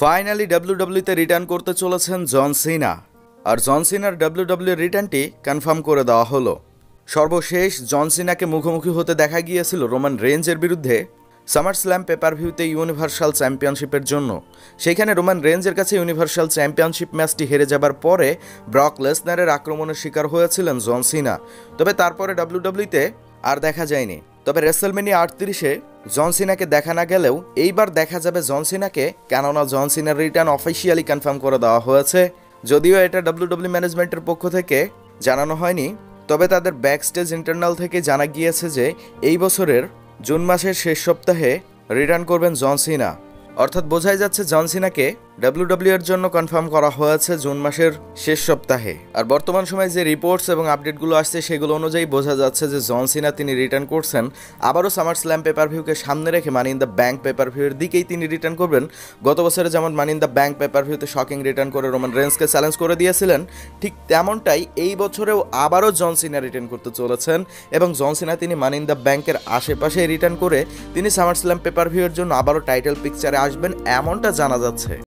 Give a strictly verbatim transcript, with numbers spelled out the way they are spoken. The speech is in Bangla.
ফাইনালি ডাব্লিউডাব্লিউতে রিটার্ন করতে চলেছেন জন সিনা। আর জন সিনার ডাব্লিউডাব্লিউ রিটার্নটি কনফার্ম করে দেওয়া হলো। সর্বশেষ জন সিনাকে মুখোমুখি হতে দেখা গিয়েছিল রোমান রেঞ্জের বিরুদ্ধে সামার স্ল্যাম পেপার ভিউতে ইউনিভার্সাল চ্যাম্পিয়নশিপের জন্য। সেখানে রোমান রেঞ্জের কাছে ইউনিভার্সাল চ্যাম্পিয়নশিপ ম্যাচটি হেরে যাবার পরে ব্রক লেসনারের আক্রমণের শিকার হয়েছিলেন জন সিনা। তবে তারপরে ডাব্লিউডাব্লিউতে আর দেখা যায়নি। তবে রেসলমেনিয়া আটত্রিশে জন সিনাকে দেখা না গেলেও এইবার দেখা যাবে জন সিনাকে, কেননা জন সিনার রিটার্ন অফিসিয়ালি কনফার্ম করে দেওয়া হয়েছে। যদিও এটা ডাব্লিউডাব্লিউ ম্যানেজমেন্টের পক্ষ থেকে জানানো হয়নি, তবে তাদের ব্যাকস্টেজ ইন্টারনাল থেকে জানা গিয়েছে যে এই বছরের জুন মাসের শেষ সপ্তাহে রিটার্ন করবেন জন সিনা। অর্থাৎ বোঝাই যাচ্ছে জন সিনাকে ডাব্লিউডাব্লিউ এর জন্য কনফার্ম করা হয়েছে জুন মাসের শেষ সপ্তাহে। আর বর্তমান সময়ে যে রিপোর্টস এবং আপডেটগুলো আসছে সেগুলো অনুযায়ী বোঝা যাচ্ছে যে জন সিনা তিনি রিটার্ন করছেন। আবারও সামার স্ল্যাম পেপার ভিউকে সামনে রেখে money in the bank pay per ভিউয়ের দিকেই তিনি রিটার্ন করবেন। গত বছরে যেমন money in the bank pay per ভিউতে শকিং রিটার্ন করে রোমান রেঞ্জকে চ্যালেঞ্জ করে দিয়েছিলেন, ঠিক তেমনটাই এই বছরেও আবারও জন সিনা রিটার্ন করতে চলেছেন। এবং জন সিনা তিনি মানি ইন দ্য ব্যাংকের আশেপাশে রিটার্ন করে তিনি সামার স্ল্যাম পেপার ভিউয়ের জন্য আবারও টাইটেল পিকচারে আসবেন, এমনটা জানা যাচ্ছে।